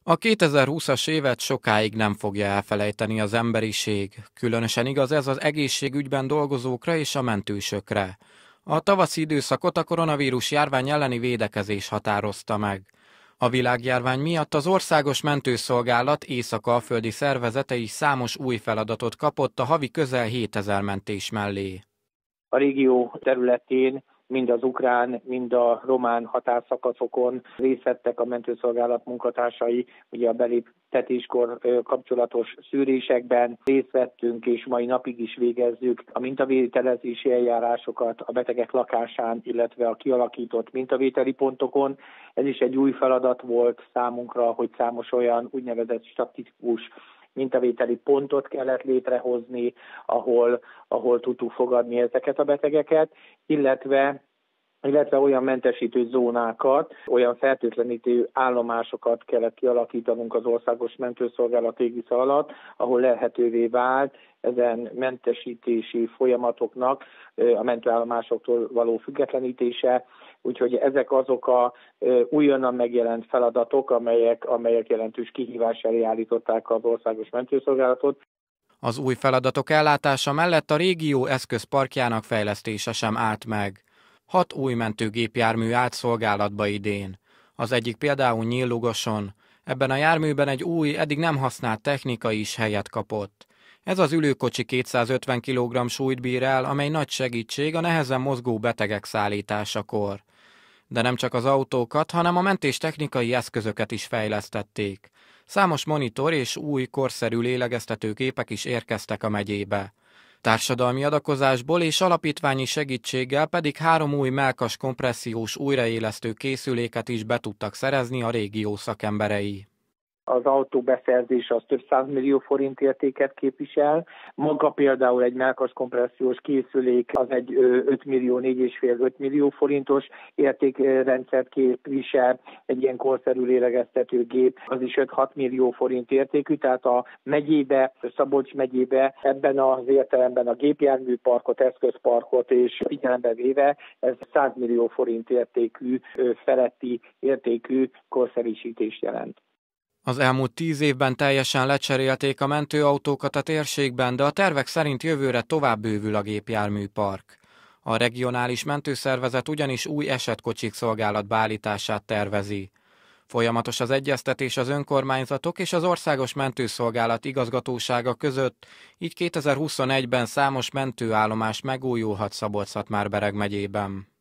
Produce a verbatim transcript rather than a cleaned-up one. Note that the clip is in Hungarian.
A kétezer-húszas évet sokáig nem fogja elfelejteni az emberiség, különösen igaz ez az egészségügyben dolgozókra és a mentősökre. A tavaszi időszakot a koronavírus járvány elleni védekezés határozta meg. A világjárvány miatt az Országos Mentőszolgálat észak-alföldi szervezete is számos új feladatot kapott a havi közel hétezer mentés mellé. A régió területén mind az ukrán, mind a román határszakaszokon részt vettek a mentőszolgálat munkatársai, ugye a beléptetéskor kapcsolatos szűrésekben részt vettünk, és mai napig is végezzük a mintavételezési eljárásokat a betegek lakásán, illetve a kialakított mintavételi pontokon. Ez is egy új feladat volt számunkra, hogy számos olyan úgynevezett statisztikus mintavételi pontot kellett létrehozni, ahol, ahol tudtuk fogadni ezeket a betegeket, illetve, illetve olyan mentesítő zónákat, olyan fertőtlenítő állomásokat kellett kialakítanunk az Országos Mentőszolgálat égisze alatt, ahol lehetővé vált ezen mentesítési folyamatoknak a mentőállomásoktól való függetlenítése. Úgyhogy ezek azok a újonnan megjelent feladatok, amelyek, amelyek jelentős kihívás elé állították az Országos Mentőszolgálatot. Az új feladatok ellátása mellett a régió eszközparkjának fejlesztése sem állt meg. Hat új mentőgépjármű állt szolgálatba idén. Az egyik például Nyíllugoson. Ebben a járműben egy új, eddig nem használt technika is helyet kapott. Ez az ülőkocsi kétszázötven kilogramm súlyt bír el, amely nagy segítség a nehezen mozgó betegek szállításakor. De nem csak az autókat, hanem a mentéstechnikai eszközöket is fejlesztették. Számos monitor és új, korszerű lélegeztetőgépek is érkeztek a megyébe. Társadalmi adakozásból és alapítványi segítséggel pedig három új mellkas kompressziós újraélesztő készüléket is be tudtak szerezni a régió szakemberei. Az autó beszerzése az több százmillió forint értéket képvisel. Maga például egy mellkas kompressziós készülék az egy öt millió, négy egész öt millió forintos értékrendszert képvisel. Egy ilyen korszerű lélegeztetőgép az is öt-hat millió forint értékű, tehát a megyébe, Szabolcs megyébe ebben az értelemben a gépjárműparkot, eszközparkot és figyelembe véve ez száz millió forint értékű, feletti értékű korszerűsítést jelent. Az elmúlt tíz évben teljesen lecserélték a mentőautókat a térségben, de a tervek szerint jövőre tovább bővül a gépjárműpark. A regionális mentőszervezet ugyanis új esetkocsik szolgálatba állítását tervezi. Folyamatos az egyeztetés az önkormányzatok és az Országos Mentőszolgálat igazgatósága között, így kétezer-huszonegyben számos mentőállomás megújulhat Szabolcs-Szatmár-Bereg megyében.